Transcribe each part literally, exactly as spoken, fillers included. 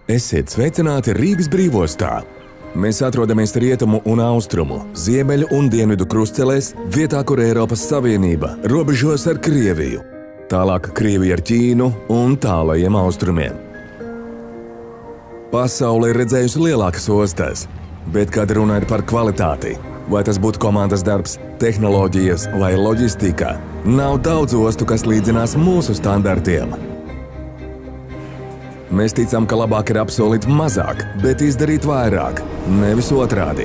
Esiet sveicināti Rīgas brīvostā! Mēs atrodamies rietumu un austrumu, ziemeļu un dienvidu krustcelēs, vietā, kur Eiropas Savienība robežos ar Krieviju. Tālāk Krievija ar Ķīnu un tālajiem austrumiem. Pasaule ir redzējusi lielākas ostas, bet kad runa ir par kvalitāti, vai tas būtu komandas darbs, tehnoloģijas vai loģistika, nav daudz ostu, kas līdzinās mūsu standartiem. Mēs ticam, ka labāk ir apsolīt mazāk, bet izdarīt vairāk, nevis otrādi.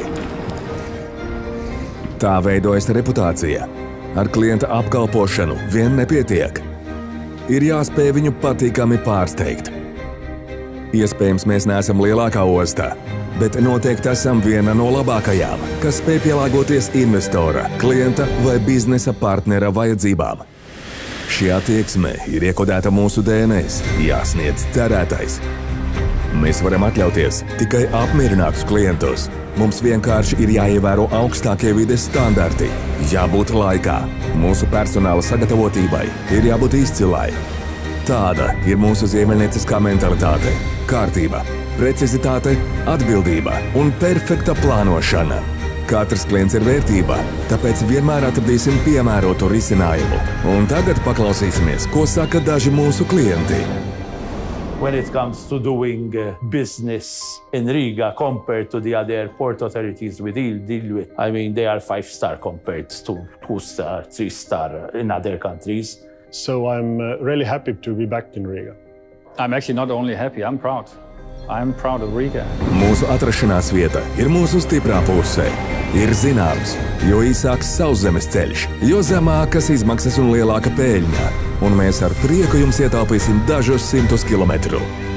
Tā veidojas reputācija. Ar klienta apkalpošanu vien nepietiek. Ir jāspēj viņu patīkami pārsteigt. Iespējams, mēs neesam lielākā ostā, bet noteikti esam viena no labākajām, kas spēj pielāgoties investora, klienta vai biznesa partnera vajadzībām. Šī attieksme ir iekodēta mūsu D N S, jāsniedz cerētais. Mēs varam atļauties tikai apmierinātus klientus. Mums vienkārši ir jāievēro augstākie vides standarti, jābūt laikā. Mūsu personāla sagatavotībai ir jābūt izcilai. Tāda ir mūsu ziemeļnieciskā mentalitāte, kārtība, precizitāte, atbildība un perfekta plānošana. Katrs klients ir vērtība, tāpēc vienmēr atradīsim piemērotu risinājumu. Un tagad paklausīsimies, ko saka daži mūsu klienti. When it comes to doing uh, business in Riga compared to the other port authorities we deal, deal with, I mean, they are five-star compared to two-star, three-star in other countries. So I'm uh, really happy to be back in Riga. I'm actually not only happy, I'm proud. I'm proud of Riga. Mūsu atrašanās vieta ir mūsu stiprā pusē. Ir zināms, jo īsāks sauszemes ceļš, jo zemākas izmaksas un lielāka peļņa. Un mēs ar prieku jums ietaupīsim dažus simtus kilometru.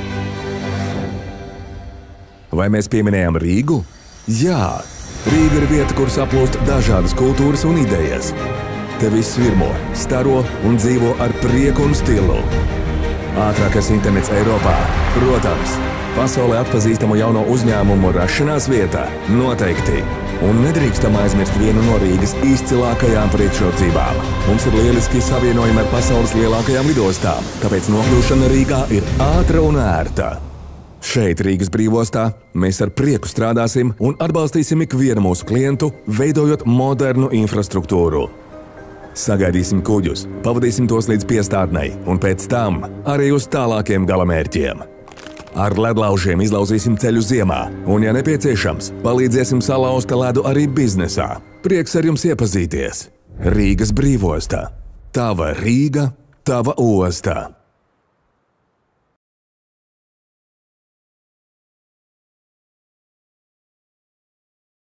Vai mēs pieminējam Rīgu? Jā, Rīga ir vieta, kur saplūst dažādas kultūras un idejas. Te viss virmo, staro un dzīvo ar prieku un stilu. Ātrākais internets Eiropā, protams. Pasaulē atpazīstamu jauno uzņēmumu rašanās vietā noteikti. Un nedrīkstam aizmirst vienu no Rīgas izcilākajām priekšrocībām. Mums ir lieliski savienojumi ar pasaules lielākajām lidostām, tāpēc nokļūšana Rīgā ir ātra un ērta. Šeit, Rīgas brīvostā, mēs ar prieku strādāsim un atbalstīsim ikvienu mūsu klientu, veidojot modernu infrastruktūru. Sagaidīsim kuģus, pavadīsim tos līdz piestādnei un pēc tam arī uz tālākiem galamērķiem. Ar ledlaužiem izlauzīsim ceļu ziemā, un, ja nepieciešams, palīdzēsim salauzt ledu arī biznesā. Prieks ar jums iepazīties. Rīgas brīvostā. Tava Rīga, tava ostā.